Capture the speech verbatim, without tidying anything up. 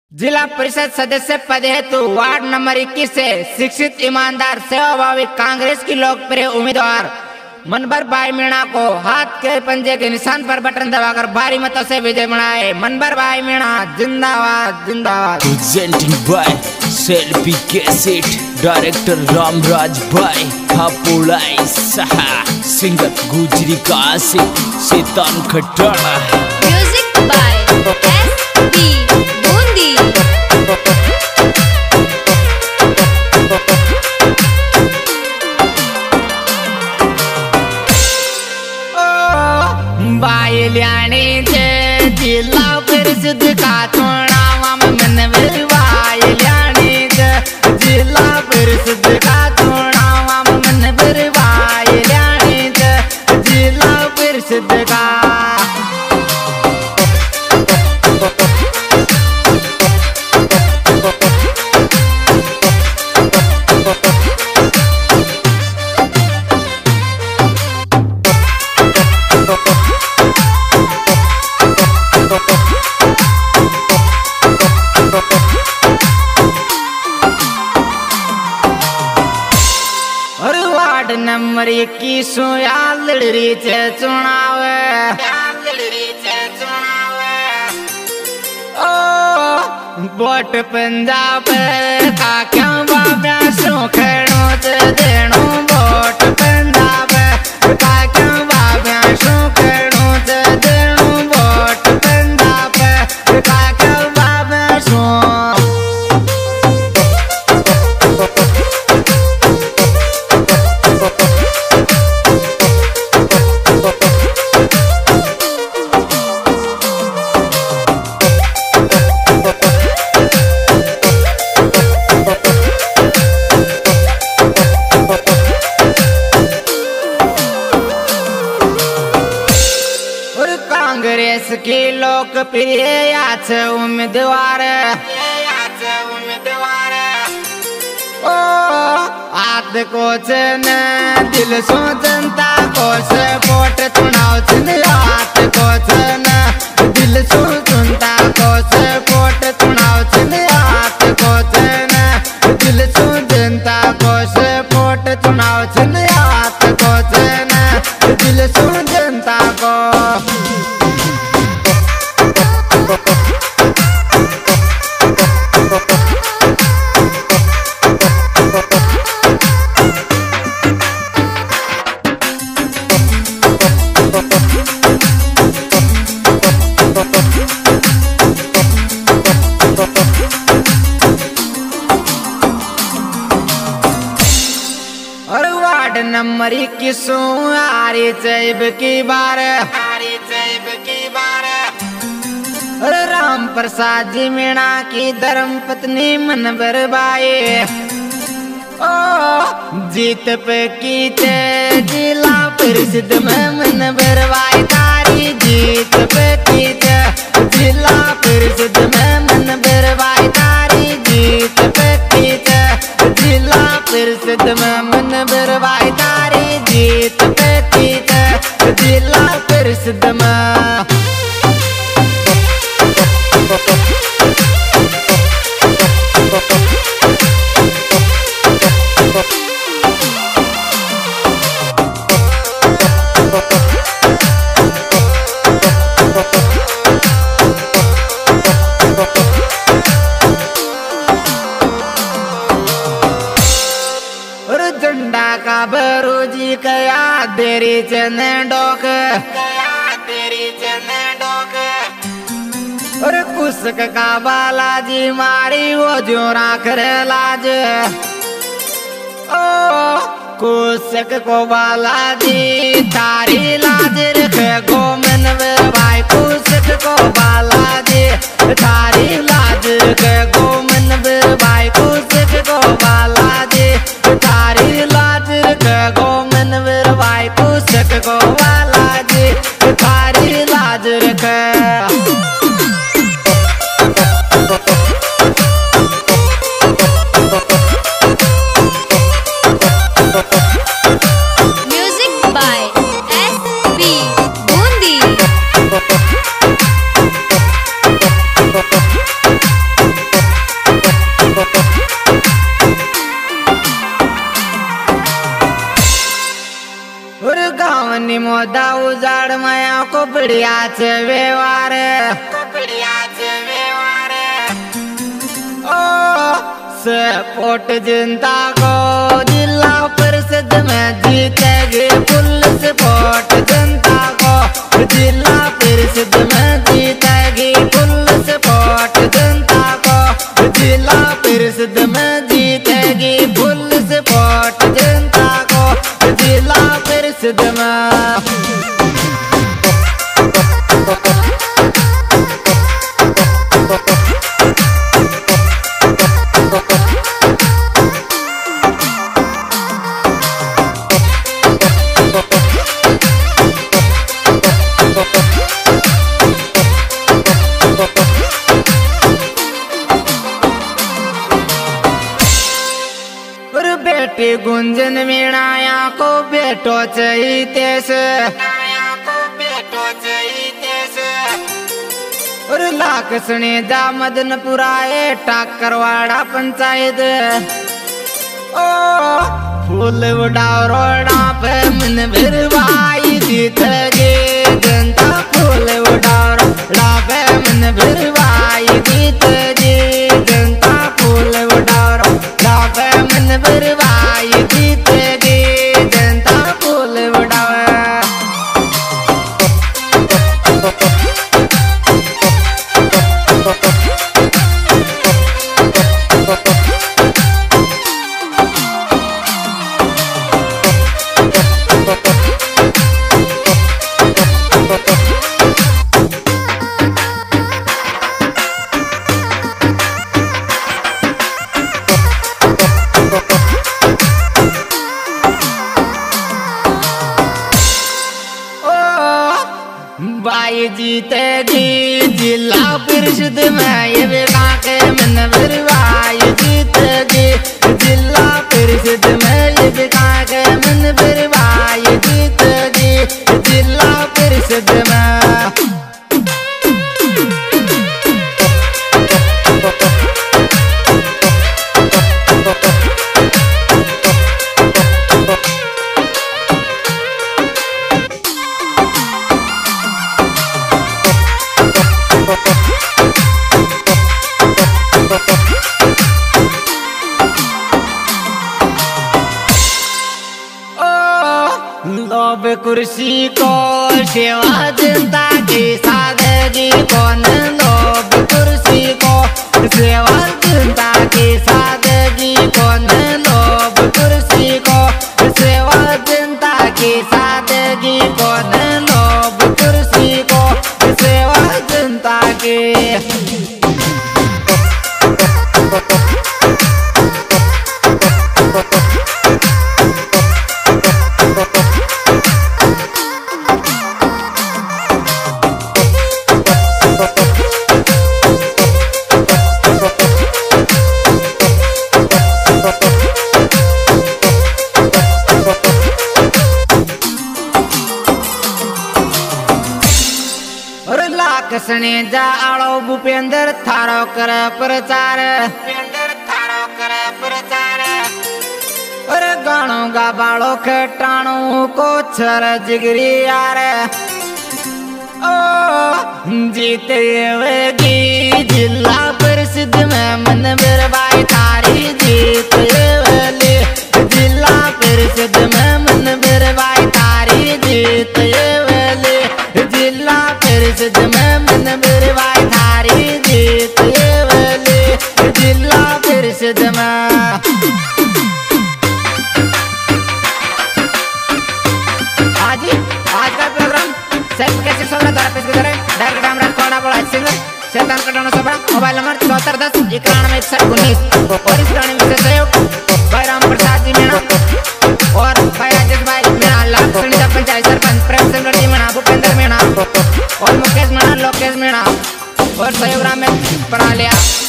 जिला परिषद सदस्य पद हेतु वार्ड नंबर इक्कीस से शिक्षित, ईमानदार, सेवाभावी कांग्रेस की लोकप्रिय उम्मीदवार मनबर भाई मीणा को हाथ के पंजे के निशान पर बटन दबाकर भारी मतों से विजय बनाए। मनबर भाई मीणा जिंदाबाद जिंदाबाद। Presenting by selfie cassette, director Ramraj भाई हापुलाई सहा, सिंगर गुजरी का आसिफ शैतान खटाड़ा। Music by S B Bundi. बायल्याने जे जिला परिषद का चुनाव में मनबर बायल्याने जे जिला परिषद का चुनाव में मनबर बायल्याने जे जिला परिषद का। वार्ड नंबर इक्कीस लड़री से चुनाव वोट पंजाब का क्यों बाबा सुखड़ो से देनो। वोट पंजाब का क्यों बाबा सुखड़ो से देनो। वोट पंजाब का क्यों बाबा सो। कांग्रेस की लोकप्रिय उम्मीदवार ओ आद को चन दिल सो जनता को से वोट चुनाव चुन। आद को चन दिल सो जनता को से वोट चुनाव चुन। आद को चन दिल सो जनता को से वोट चुनाव चुन। आद को चन दिल सो जनता को। वार्ड नंबर इक्कीस आरी चैब की बार आरी चैब की बार। अरे राम प्रसाद जी मीणा की धर्म पत्नी मनबर बाई ओ जीत पे की ते जिला परिषद में मनबर बाई। तारी जीत पे की ते जिला परिषद में मनबर बाई। तारी जीत पे की ते जिला परिषद में मनबर बाई। तारी जीत पे की ते जिला परिषद में। झंडा का बरूजी कया तेरी चन डोक तेरी चन डोक। और कुसक का बालाजी मारी वो जो राख लाज ओ कुसक को बालाजी तारी लाज रखे गोमन भाई। कुसक को बालाजी तारी लाज रखे गोमन भाई। कुसक को बालाजी तारी लाज रखे गोमन भाई। कुसक को बालाजी तारी लाज रखे। Music by S B Bundi. मोदा उजाड़ माया को बढ़िया छे व्यवहार बढ़िया छे व्यवहार ओ सपोर्ट जनता को जिला परिषद में जीतेगी फुल सपोर्ट जनता को जिला परिषद में जीतेगी फुल सपोर्ट जनता को जिला परिषद में जीतेगी फुल सपोर्ट जनता को जिला परिषद में। बेटी गुंजन मीणाया को बेटो चईते से और लाकसणी जा मदनपुरा ए टाकरवाड़ा पंचायत ओ फूल उड़ाओ रोड़ा पे मन भिरवाई जीतगे जनता फूल उड़ाओ रोड़ा पे मन भिरवाई जीतगे जनता फूल उड़ाओ रोड़ा पे मन भिरवाई जीतगे जनता फूल उड़ाओ। बाई जीतेगी जिला परिषद में ये बेटा के मन भरवाई जीतेगी जिला परिषद में ये बेटा के मन भरवाई जीतेगी जिला परिषद में। लोभ कुर्सी को सेवा जनता की सादगी कौन लोभ कुर्सी को सेवा जनता की सादगी कौन लोभ कुर्सी को सेवा जनता की सादगी कौन लोभ कुर्सी को सेवा जनता की। लाकसने जा आड़ो भूपेंद्र थारो कर प्रचार थारो कर प्रचार और गाणो गा बाड़ो खटाणो को छर जिगरी यार ओ जीतेगी जिला परिषद में मन भरवाई तारी जीतेगी जिला परिषद में मन भरवाई तारी जीतेगी जिला परिषद में मन भरवाई थारी जीतेगी जिला परिषद में। आज आज का प्रोग्राम सेल्फ कैसे सोलह द्वारा पेश किया डायरेक्टर रामराज कोड़ा बोला सिंगर शैतान कटाना सभा मोबाइल नंबर चौहत्तर दस इक्यानवे इकसठ उन्नीस और इस गाने में सहयोग भाई राम प्रसाद जी मीणा और भाई राजेश भाई मीणा लाख सुनीता पंचायत सरपंच प्रेम सिंह जी मीणा भूपेंद्र मीणा और मुकेश मीणा लोकेश मीणा और सहयोग राम में पढ़ा लिया।